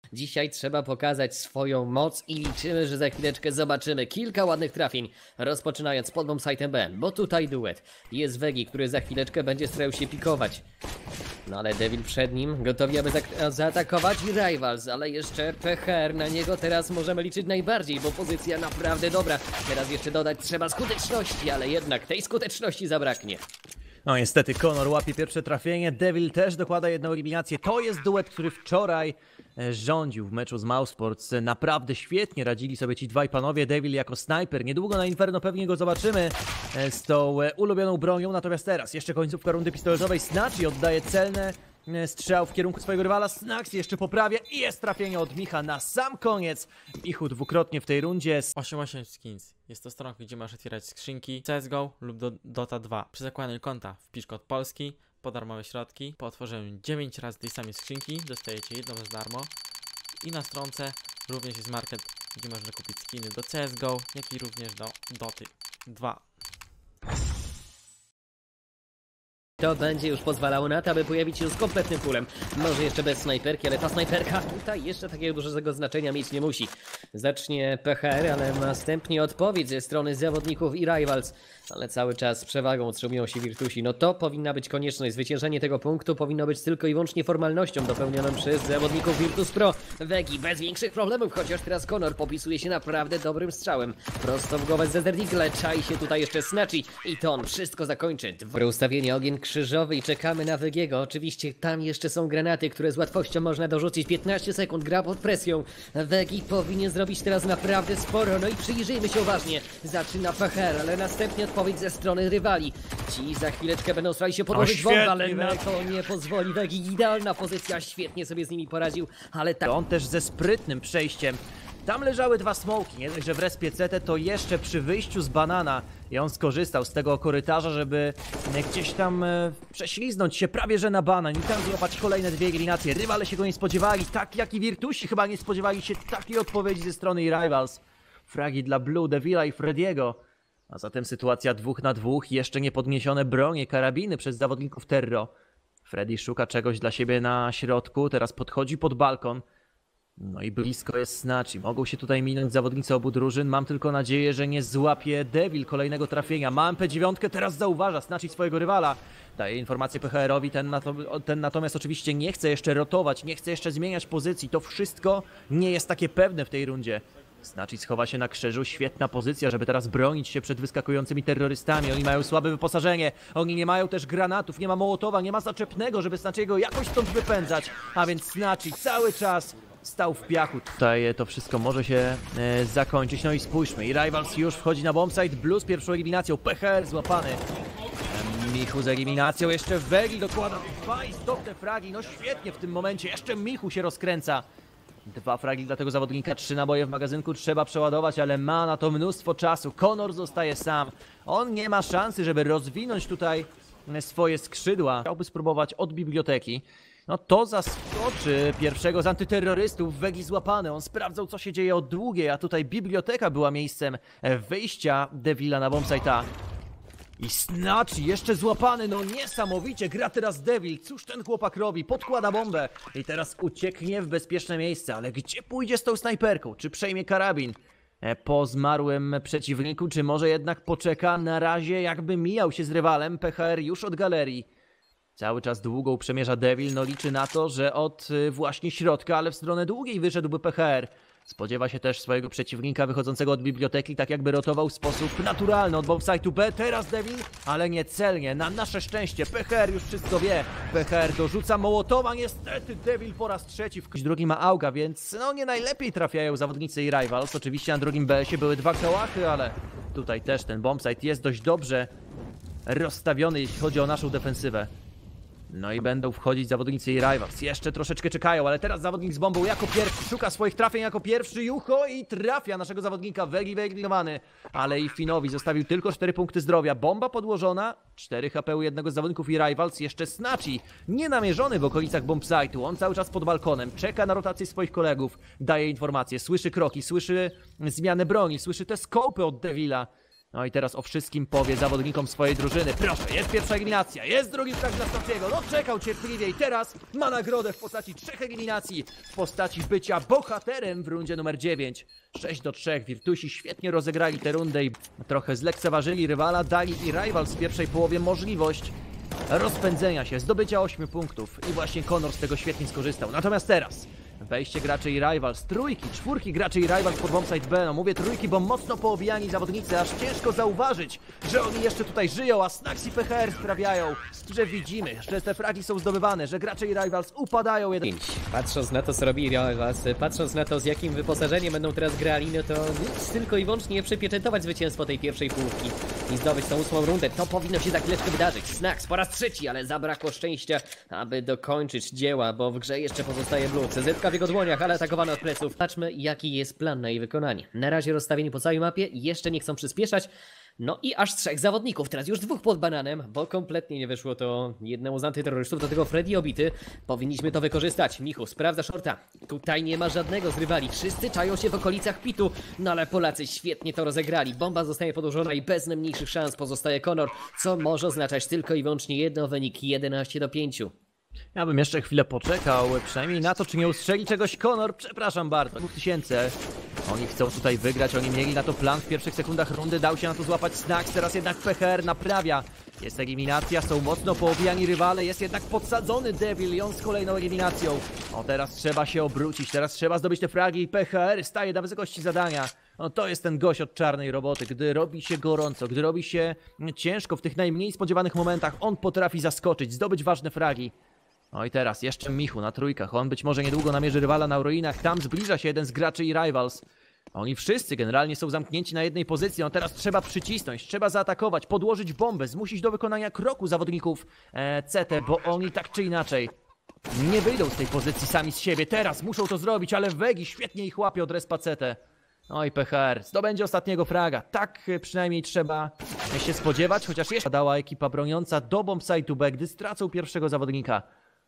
Dzisiaj trzeba pokazać swoją moc i liczymy, że za chwileczkę zobaczymy kilka ładnych trafień. Rozpoczynając pod bombsite'em B, bo tutaj duet. Jest Vegi, który za chwileczkę będzie starał się pikować. No ale Devil przed nim, gotowi aby zaatakować Rivals, ale jeszcze PHR, na niego teraz możemy liczyć najbardziej, bo pozycja naprawdę dobra. Teraz jeszcze dodać trzeba skuteczności, ale jednak tej skuteczności zabraknie. No niestety Conor łapie pierwsze trafienie, Devil też dokłada jedną eliminację. To jest duet, który wczoraj rządził w meczu z Mousesports. Naprawdę świetnie radzili sobie ci dwaj panowie. Devil jako snajper, niedługo na Inferno pewnie go zobaczymy z tą ulubioną bronią. Natomiast teraz jeszcze końcówka rundy pistoletowej. Snatchy oddaje celne strzał w kierunku swojego rywala. Snax jeszcze poprawia i jest trafienie od Micha na sam koniec. Michu dwukrotnie w tej rundzie. 88 skins. Jest to stronka, gdzie możesz otwierać skrzynki CSGO lub Dota 2. Przy zakładaniu konta wpisz kod Polski po darmowe środki. Po otworzeniu 9 razy tej samej skrzynki dostajecie jedną za darmo. I na stronce również jest market, gdzie można kupić skiny do CSGO, jak i również do Doty 2. To będzie już pozwalało na to, aby pojawić się z kompletnym pulem. Może jeszcze bez snajperki, ale ta snajperka tutaj jeszcze takiego dużego znaczenia mieć nie musi. Zacznie PHR, ale następnie odpowiedź ze strony zawodników i Rivals. Ale cały czas z przewagą utrzymują się Virtusi. No to powinna być konieczność. Zwyciężenie tego punktu powinno być tylko i wyłącznie formalnością dopełnioną przez zawodników Virtus Pro. Vegi bez większych problemów, chociaż teraz Conor popisuje się naprawdę dobrym strzałem. Prosto w głowę z Desert Eagle, czai się tutaj jeszcze Snatchy i to on wszystko zakończy. Dobre ustawienie, ogień krzyżowy i czekamy na Vegiego. Oczywiście tam jeszcze są granaty, które z łatwością można dorzucić. 15 sekund, gra pod presją. Vegi powinien zrobić teraz naprawdę sporo. No i przyjrzyjmy się uważnie. Zaczyna PHR, ale następnie odpowiedź ze strony rywali. Ci za chwileczkę będą starali się podłożyć bombę, ale na to nie pozwoli Vegi. Idealna pozycja, świetnie sobie z nimi poradził, ale tak. On też ze sprytnym przejściem. Tam leżały dwa smoki, nie dość, że w respie CT, to jeszcze przy wyjściu z banana i on skorzystał z tego korytarza, żeby gdzieś tam prześliznąć się prawie że na banan i tam złapać kolejne dwie eliminacje. Rywale się go nie spodziewali, tak jak i Virtusi chyba nie spodziewali się takiej odpowiedzi ze strony Rivals. Fragi dla Blue, Devila i Frediego. A zatem sytuacja 2 na 2, jeszcze nie podniesione bronie, karabiny przez zawodników Terro. Freddy szuka czegoś dla siebie na środku, teraz podchodzi pod balkon. No i blisko jest Snatchy. Mogą się tutaj minąć zawodnicy obu drużyn. Mam tylko nadzieję, że nie złapie Devil kolejnego trafienia. Ma MP9, teraz zauważa Snatchy swojego rywala. Daje informację PHR-owi, ten natomiast oczywiście nie chce jeszcze rotować, nie chce jeszcze zmieniać pozycji. To wszystko nie jest takie pewne w tej rundzie. Snatchy schowa się na krzyżu, świetna pozycja, żeby teraz bronić się przed wyskakującymi terrorystami. Oni mają słabe wyposażenie, oni nie mają też granatów, nie ma mołotowa, nie ma zaczepnego, żeby Snatchy'ego jakoś stąd wypędzać. A więc Snatchy cały czas stał w piachu. Tutaj to wszystko może się zakończyć. No i spójrzmy, i Rivals już wchodzi na bombsite. Blue z pierwszą eliminacją, PHR złapany. Michu z eliminacją, jeszcze Vegi dokłada dwa istotne fragi. No świetnie w tym momencie, jeszcze Michu się rozkręca. 2 fragi dla tego zawodnika, 3 naboje w magazynku trzeba przeładować, ale ma na to mnóstwo czasu. Conor zostaje sam. On nie ma szansy, żeby rozwinąć tutaj swoje skrzydła. Chciałby spróbować od biblioteki. No to zaskoczy pierwszego z antyterrorystów. Vegi złapany. On sprawdzał, co się dzieje od długiej, a tutaj biblioteka była miejscem wyjścia Devila na bombsite'a. I Snatchy jeszcze złapany, no niesamowicie, gra teraz Devil, cóż ten chłopak robi, podkłada bombę i teraz ucieknie w bezpieczne miejsce, ale gdzie pójdzie z tą snajperką, czy przejmie karabin po zmarłym przeciwniku, czy może jednak poczeka, na razie jakby mijał się z rywalem, PHR już od galerii. Cały czas długą przemierza Devil, no liczy na to, że od właśnie środka, ale w stronę długiej wyszedłby PHR. Spodziewa się też swojego przeciwnika wychodzącego od biblioteki, tak jakby rotował w sposób naturalny od bombsite'u B. Teraz Devil, ale nie celnie. Na nasze szczęście PHR już wszystko wie. PHR dorzuca mołotowa, niestety Devil po raz trzeci. W drugi ma Auga, więc no nie najlepiej trafiają zawodnicy i Rivals. Oczywiście na drugim BS-ie były 2 kałachy, ale tutaj też ten bombsite jest dość dobrze rozstawiony, jeśli chodzi o naszą defensywę. No i będą wchodzić zawodnicy i Rivals. Jeszcze troszeczkę czekają, ale teraz zawodnik z bombą jako pierwszy szuka swoich trafień jako pierwszy. Jucho i trafia naszego zawodnika. Vegi wyeliminowany. Ale i Finowi zostawił tylko 4 punkty zdrowia. Bomba podłożona. 4 HP u jednego z zawodników i Rivals. Jeszcze Snatchy. Nie namierzony w okolicach bombsite'u. On cały czas pod balkonem. Czeka na rotację swoich kolegów. Daje informacje. Słyszy kroki. Słyszy zmianę broni. Słyszy te skopy od Devila. No i teraz o wszystkim powie zawodnikom swojej drużyny. Proszę, jest pierwsza eliminacja, jest drugi frag dla Statiego. No czekał cierpliwie i teraz ma nagrodę w postaci 3 eliminacji. W postaci bycia bohaterem w rundzie numer 9. 6-3. Virtusi świetnie rozegrali tę rundę i trochę zlekceważyli rywala. Dali i Rivals w pierwszej połowie możliwość rozpędzenia się, zdobycia 8 punktów. I właśnie Conor z tego świetnie skorzystał. Natomiast teraz wejście graczy i Rivals, trójki, czwórki graczy i Rivals pod bombsite B. No mówię trójki, bo mocno poobijani zawodnicy, aż ciężko zauważyć, że oni jeszcze tutaj żyją, a Snax i PHR sprawiają, że widzimy, że te fragi są zdobywane, że gracze i Rivals upadają jeden. Patrząc na to, co robi Rivals, patrząc na to, z jakim wyposażeniem będą teraz grali, no to nic, tylko i wyłącznie przypieczętować zwycięstwo tej pierwszej połówki i zdobyć tą 8. rundę. To powinno się za chwileczkę wydarzyć. Snax po raz 3, ale zabrakło szczęścia, aby dokończyć dzieła, bo w grze jeszcze pozostaje Blue. CZ w jego dłoniach, ale atakowana od pleców. Patrzmy, jaki jest plan na jej wykonanie. Na razie rozstawieni po całej mapie, jeszcze nie chcą przyspieszać. No i aż 3 zawodników, teraz już 2 pod bananem, bo kompletnie nie wyszło to jednemu z antyterrorystów, do tego Freddy obity. Powinniśmy to wykorzystać. Michu sprawdza shorta. Tutaj nie ma żadnego z rywali, wszyscy czają się w okolicach pitu, no ale Polacy świetnie to rozegrali. Bomba zostaje podłożona i bez najmniejszych szans pozostaje Conor, co może oznaczać tylko i wyłącznie jedno, wynik 11-5. Ja bym jeszcze chwilę poczekał, przynajmniej na to, czy nie ustrzeli czegoś Conor. Przepraszam bardzo, 2000. Oni chcą tutaj wygrać, oni mieli na to plan w pierwszych sekundach rundy, dał się na to złapać Snax, teraz jednak PHR naprawia. Jest eliminacja, są mocno poobijani rywale, jest jednak podsadzony Devil i on z kolejną eliminacją. O, teraz trzeba się obrócić, teraz trzeba zdobyć te fragi i PHR staje na wysokości zadania. No to jest ten gość od czarnej roboty, gdy robi się gorąco, gdy robi się ciężko w tych najmniej spodziewanych momentach, on potrafi zaskoczyć, zdobyć ważne fragi. No i teraz jeszcze Michu na trójkach, on być może niedługo namierzy rywala na ruinach, tam zbliża się jeden z graczy i Rivals. Oni wszyscy generalnie są zamknięci na jednej pozycji, no teraz trzeba przycisnąć, trzeba zaatakować, podłożyć bombę, zmusić do wykonania kroku zawodników CT, bo oni tak czy inaczej nie wyjdą z tej pozycji sami z siebie. Teraz muszą to zrobić, ale Wegi świetnie ich łapie od respa CT. No i PHR zdobędzie ostatniego fraga, tak przynajmniej trzeba się spodziewać, chociaż jeszcze dała ekipa broniąca do bombsite'u B, gdy stracą pierwszego zawodnika.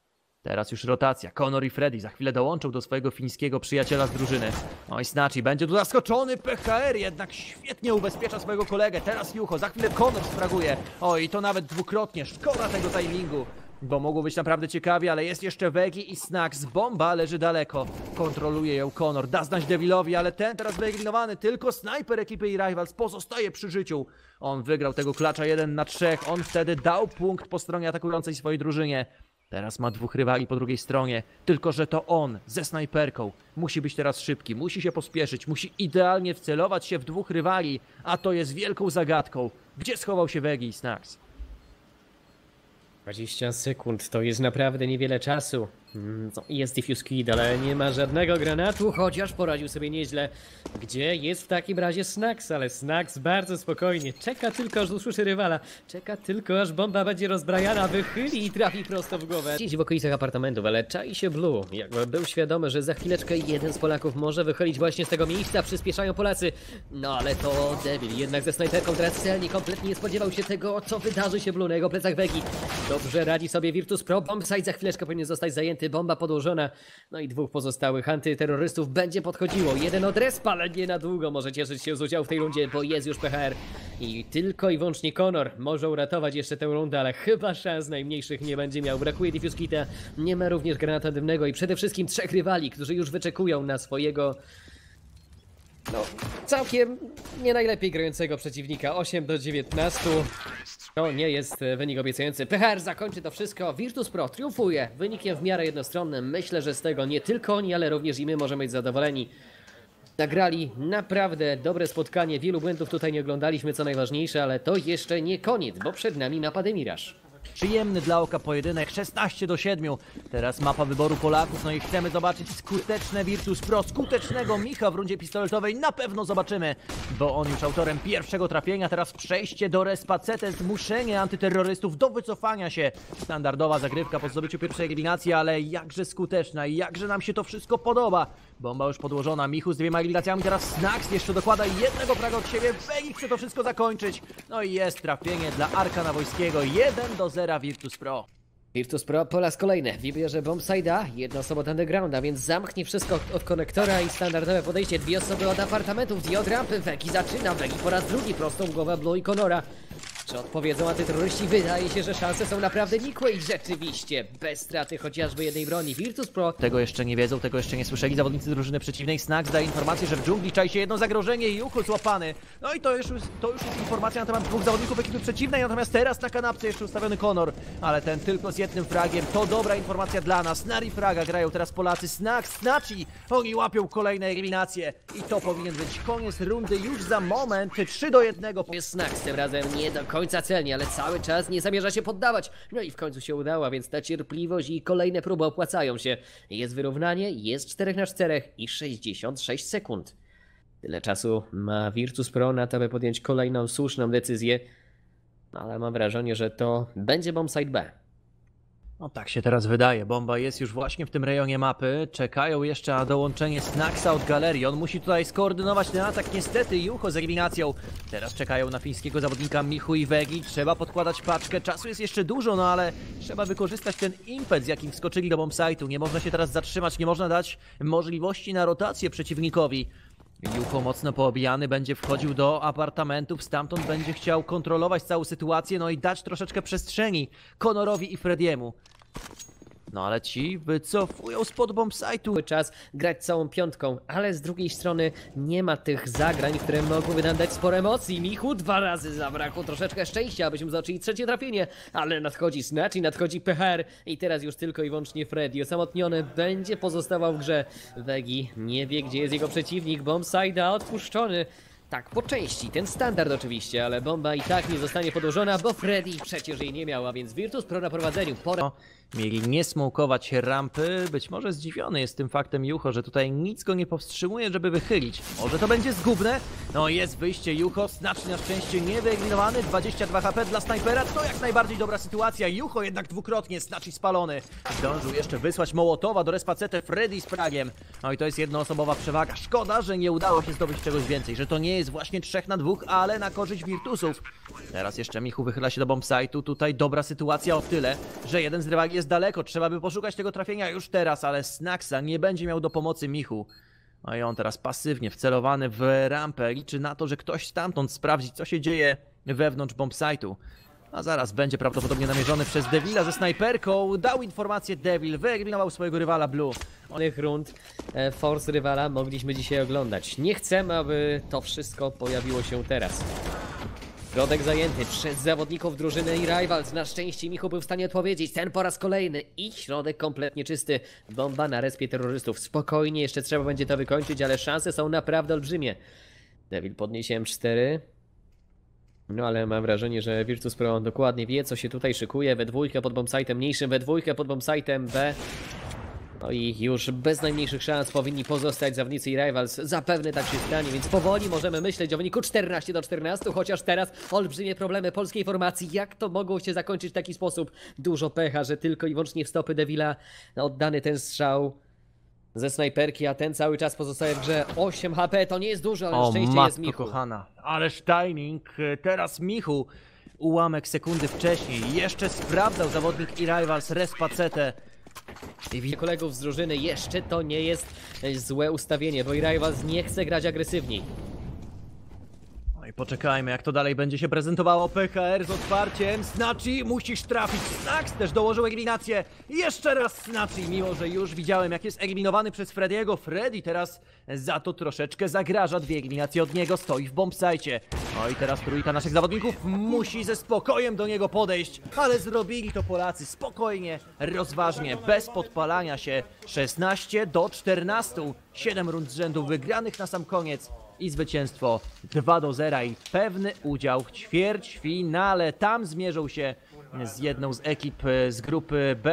Teraz już rotacja. Conor i Freddy za chwilę dołączą do swojego fińskiego przyjaciela z drużyny. No i Snachi będzie tu zaskoczony. PHR jednak świetnie ubezpiecza swojego kolegę. Teraz Jucho, za chwilę Conor sfraguje. Oj, to nawet dwukrotnie. Szkoda tego timingu, bo mogło być naprawdę ciekawie, ale jest jeszcze Wegi i Snax. Bomba leży daleko. Kontroluje ją Conor. Da znać Devilowi, ale ten teraz wyeliminowany. Tylko snajper ekipy i Rivals pozostaje przy życiu. On wygrał tego klacza 1 na 3. On wtedy dał punkt po stronie atakującej swojej drużynie. Teraz ma 2 rywali po drugiej stronie, tylko że to on ze snajperką musi być teraz szybki, musi się pospieszyć, musi idealnie wcelować się w 2 rywali, a to jest wielką zagadką. Gdzie schował się Wegi i Snax? 20 sekund to jest naprawdę niewiele czasu. Jest Diffuse Kid, ale nie ma żadnego granatu, chociaż poradził sobie nieźle. Gdzie jest w takim razie Snax? Ale Snax bardzo spokojnie. Czeka tylko, aż usłyszy rywala. Czeka tylko, aż bomba będzie rozbrajana, wychyli i trafi prosto w głowę. Gdzieś w okolicach apartamentów, ale czai się Blue. Jakby był świadomy, że za chwileczkę jeden z Polaków może wychylić właśnie z tego miejsca. Przyspieszają Polacy. No ale to Devil jednak ze snajperką teraz celnie kompletnie nie spodziewał się tego, co wydarzy się Blue na jego plecach Wegi. Dobrze radzi sobie Virtus Pro. Bombsite za chwileczkę powinien zostać zajęty. Bomba podłożona. No i 2 pozostałych antyterrorystów będzie podchodziło. Jeden od respa, ale nie na długo może cieszyć się z udziału w tej rundzie, bo jest już PHR. I tylko i wyłącznie Conor może uratować jeszcze tę rundę, ale chyba szans najmniejszych nie będzie miał. Brakuje Diffuse Kita, nie ma również granata dymnego i przede wszystkim 3 rywali, którzy już wyczekują na swojego... No, całkiem nie najlepiej grającego przeciwnika. 8-19. To nie jest wynik obiecujący. PHR zakończy to wszystko. Virtus Pro triumfuje wynikiem w miarę jednostronnym. Myślę, że z tego nie tylko oni, ale również i my możemy być zadowoleni. Nagrali naprawdę dobre spotkanie. Wielu błędów tutaj nie oglądaliśmy, co najważniejsze, ale to jeszcze nie koniec, bo przed nami mapa The Mirage. Przyjemny dla oka pojedynek, 16-7. Teraz mapa wyboru Polaków, no i chcemy zobaczyć skuteczne Virtus Pro, skutecznego Micha w rundzie pistoletowej. Na pewno zobaczymy, bo on już autorem pierwszego trafienia. Teraz przejście do respa CT, zmuszenie antyterrorystów do wycofania się. Standardowa zagrywka po zdobyciu pierwszej eliminacji, ale jakże skuteczna i jakże nam się to wszystko podoba. Bomba już podłożona, Michu z 2 eliminacjami, teraz Snax jeszcze dokłada jednego fraga od siebie. Wegi chce to wszystko zakończyć. No i jest trafienie dla Arkana Wojskiego, 1-0 Virtus Pro. Virtus Pro po raz kolejny wybierze Bombside'a, jedna osoba od undergrounda, więc zamknie wszystko od konektora i standardowe podejście. Dwie osoby od apartamentów, dwie od rampy. Vegi zaczyna, Vegi po raz drugi prostą w głowę Blue i Conora. Czy odpowiedzą antyterroryści? Wydaje się, że szanse są naprawdę nikłe i rzeczywiście bez straty chociażby jednej broni. Virtus Pro Tego jeszcze nie wiedzą, tego jeszcze nie słyszeli zawodnicy drużyny przeciwnej. Snax daje informację, że w dżungli czai się jedno zagrożenie i Jucho złapany. No i to już jest informacja na temat dwóch zawodników ekipy przeciwnej, natomiast teraz na kanapce jeszcze ustawiony Conor, ale ten tylko z jednym fragiem. To dobra informacja dla nas. Nari fraga grają teraz Polacy. Snax, Snachi, oni łapią kolejne eliminacje i to powinien być koniec rundy już za moment. 3-1. jest Snax, tym razem nie do końca celnie, ale cały czas nie zamierza się poddawać. No i w końcu się udało, więc ta cierpliwość i kolejne próby opłacają się. Jest wyrównanie, jest 4-4 i 66 sekund. Tyle czasu ma Virtus Pro na to, by podjąć kolejną słuszną decyzję. No, ale mam wrażenie, że to będzie bombsite B. No tak się teraz wydaje. Bomba jest już właśnie w tym rejonie mapy. Czekają jeszcze na dołączenie Snaxa od galerii. On musi tutaj skoordynować ten atak. Niestety Jucho z eliminacją. Teraz czekają na fińskiego zawodnika Michu i Vegi. Trzeba podkładać paczkę. Czasu jest jeszcze dużo, no ale trzeba wykorzystać ten impet, z jakim wskoczyli do bombsite'u. Nie można się teraz zatrzymać, nie można dać możliwości na rotację przeciwnikowi. Jucho mocno poobijany, będzie wchodził do apartamentów, stamtąd będzie chciał kontrolować całą sytuację, no i dać troszeczkę przestrzeni Conorowi i Frediemu. No ale ci wycofują spod bombsite'u. Cały czas grać całą piątką, ale z drugiej strony nie ma tych zagrań, które mogłyby nam dać sporo emocji. Michu 2 razy zabrakło troszeczkę szczęścia, abyśmy zobaczyli trzecie trafienie, ale nadchodzi Snatch i nadchodzi PHR i teraz już tylko i wyłącznie Freddy osamotniony będzie pozostawał w grze. Vegi nie wie, gdzie jest jego przeciwnik, bombside'a odpuszczony. Tak, po części, ten standard oczywiście, ale bomba i tak nie zostanie podłożona, bo Freddy przecież jej nie miał, a więc Virtus Pro na prowadzeniu. Mieli nie smokować rampy. Być może zdziwiony jest tym faktem Jucho, że tutaj nic go nie powstrzymuje, żeby wychylić. Może to będzie zgubne? No jest wyjście Jucho, Snatch na szczęście nie wyeliminowany. 22 HP dla snajpera, to jak najbardziej dobra sytuacja. Jucho jednak dwukrotnie, Snatch i spalony. Zdążył jeszcze wysłać Mołotowa do respacetę Freddy z fragiem. No i to jest jednoosobowa przewaga. Szkoda, że nie udało się zdobyć czegoś więcej, że to nie jest właśnie 3 na 2, ale na korzyść Virtusów. Teraz jeszcze Michu wychyla się do bombsite'u. Tutaj dobra sytuacja o tyle, że jeden z rywali jest daleko. Trzeba by poszukać tego trafienia już teraz, ale Snaxa nie będzie miał do pomocy Michu. No i on teraz pasywnie wcelowany w rampę. Liczy na to, że ktoś stamtąd sprawdzi, co się dzieje wewnątrz bombsite'u. A zaraz będzie prawdopodobnie namierzony przez Devila ze snajperką. Dał informację Devil, wyeliminował swojego rywala Blue. Onych rund force rywala mogliśmy dzisiaj oglądać. Nie chcemy, aby to wszystko pojawiło się teraz. Środek zajęty przez zawodników drużyny i Rivals. Na szczęście Michu był w stanie odpowiedzieć. Ten po raz kolejny i środek kompletnie czysty. Bomba na respie terrorystów. Spokojnie, jeszcze trzeba będzie to wykończyć, ale szanse są naprawdę olbrzymie. Devil podniesie M4. No ale mam wrażenie, że Virtus Pro dokładnie wie, co się tutaj szykuje. We dwójkę pod bombsite'em mniejszym, we dwójkę pod bombsite'em B. No i już bez najmniejszych szans powinni pozostać zawodnicy i Rivals. Zapewne tak się stanie, więc powoli możemy myśleć o wyniku 14-14, chociaż teraz olbrzymie problemy polskiej formacji. Jak to mogło się zakończyć w taki sposób? Dużo pecha, że tylko i wyłącznie w stopy Devila oddany ten strzał ze snajperki, a ten cały czas pozostaje w grze. 8 HP to nie jest dużo, ale na szczęście jest Michu. Kochana, ależ timing. Teraz Michu ułamek sekundy wcześniej jeszcze sprawdzał zawodnik i Rivals respacetę. I kolegów z drużyny jeszcze to nie jest złe ustawienie, bo i Rivals nie chce grać agresywniej. No i poczekajmy, jak to dalej będzie się prezentowało. PHR z otwarciem. Snachi, musisz trafić. Snax też dołożył eliminację. Jeszcze raz Snachi, mimo że już widziałem, jak jest eliminowany przez Frediego. Freddy teraz za to troszeczkę zagraża. 2 eliminacje od niego, stoi w bombsite. No i teraz trójka naszych zawodników musi ze spokojem do niego podejść. Ale zrobili to Polacy spokojnie, rozważnie, bez podpalania się. 16-14. 7 rund z rzędu wygranych na sam koniec. I zwycięstwo 2-0 i pewny udział w ćwierćfinale. Tam zmierzą się z jedną z ekip z grupy B.